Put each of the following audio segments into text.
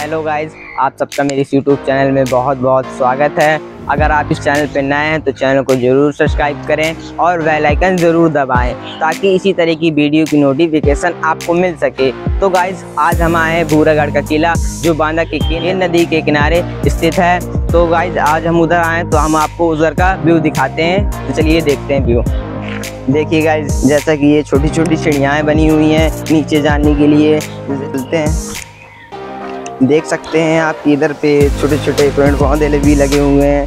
Hello guys, आप सबका मेरे इस यूट्यूब चैनल में बहुत बहुत स्वागत है। अगर आप इस चैनल पर नए हैं तो चैनल को ज़रूर सब्सक्राइब करें और बेल आइकन ज़रूर दबाएं ताकि इसी तरह की वीडियो की नोटिफिकेशन आपको मिल सके। तो गाइज, आज हम आए हैं भूरागढ़ का किला जो बांदा की केन नदी के किनारे स्थित है। तो गाइज, आज हम उधर आए तो हम आपको उधर का व्यू दिखाते हैं। तो चलिए देखते हैं व्यू। देखिए गाइज, जैसा कि ये छोटी छोटी सीढ़ियाँ बनी हुई हैं नीचे जाने के लिए, चलते हैं। देख सकते हैं आप इधर पे छोटे छोटे पेड़ पौधे भी लगे हुए हैं।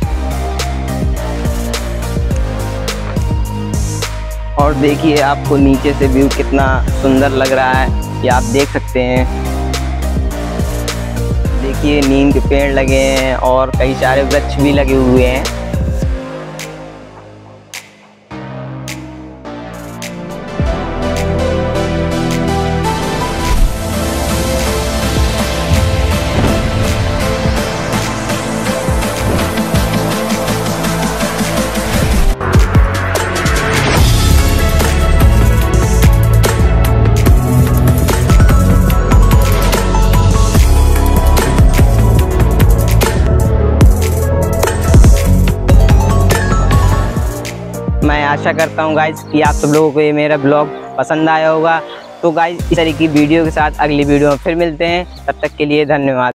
और देखिए आपको नीचे से व्यू कितना सुंदर लग रहा है, ये आप देख सकते हैं। देखिए नीम के पेड़ लगे हैं और कई सारे वृक्ष भी लगे हुए हैं। मैं आशा करता हूँ गाइज कि आप सब लोगों को ये मेरा ब्लॉग पसंद आया होगा। तो गाइज, इस तरह की वीडियो के साथ अगली वीडियो में फिर मिलते हैं। तब तक के लिए धन्यवाद।